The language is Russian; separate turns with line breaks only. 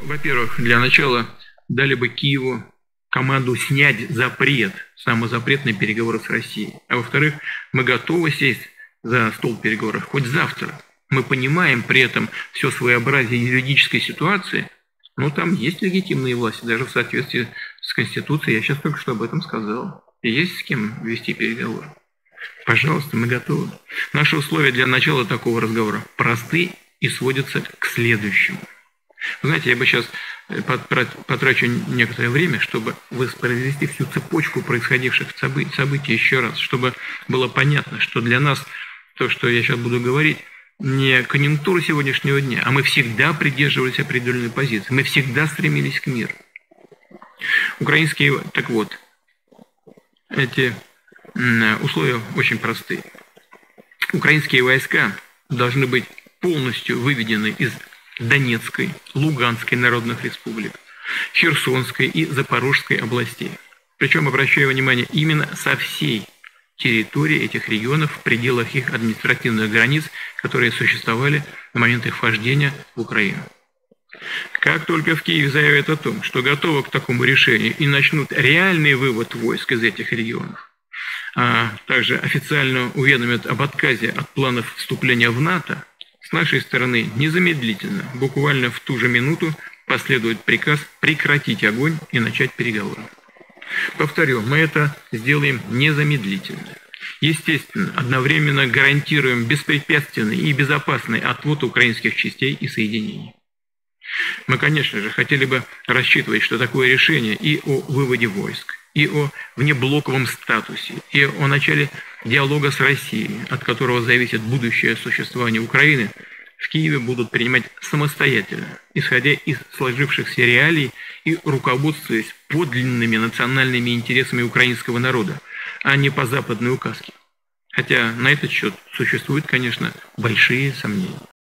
Во-первых, для начала дали бы Киеву команду снять запрет, самозапрет на переговоры с Россией. А во-вторых, мы готовы сесть за стол переговоров хоть завтра. Мы понимаем при этом все своеобразие юридической ситуации, но там есть легитимные власти, даже в соответствии с Конституцией. Я сейчас только что об этом сказал. И есть с кем вести переговоры. Пожалуйста, мы готовы. Наши условия для начала такого разговора просты и сводятся к следующему. Вы знаете, я бы сейчас потрачу некоторое время, чтобы воспроизвести всю цепочку происходивших событий еще раз, чтобы было понятно, что для нас то, что я сейчас буду говорить, не конъюнктура сегодняшнего дня, а мы всегда придерживались определенной позиции, мы всегда стремились к миру. Так вот, эти условия очень простые. Украинские войска должны быть полностью выведены из Донецкой, Луганской народных республик, Херсонской и Запорожской областей. Причем, обращаю внимание, именно со всей территории этих регионов в пределах их административных границ, которые существовали на момент их вхождения в Украину. Как только в Киеве заявят о том, что готовы к такому решению и начнут реальный вывод войск из этих регионов, а также официально уведомят об отказе от планов вступления в НАТО, с нашей стороны незамедлительно, буквально в ту же минуту, последует приказ прекратить огонь и начать переговоры. Повторю, мы это сделаем незамедлительно. Естественно, одновременно гарантируем беспрепятственный и безопасный отвод украинских частей и соединений. Мы, конечно же, хотели бы рассчитывать, что такое решение и о выводе войск, и о внеблоковом статусе, и о начале диалога с Россией, от которого зависит будущее существование Украины, в Киеве будут принимать самостоятельно, исходя из сложившихся реалий и руководствуясь подлинными национальными интересами украинского народа, а не по западной указке. Хотя на этот счет существуют, конечно, большие сомнения.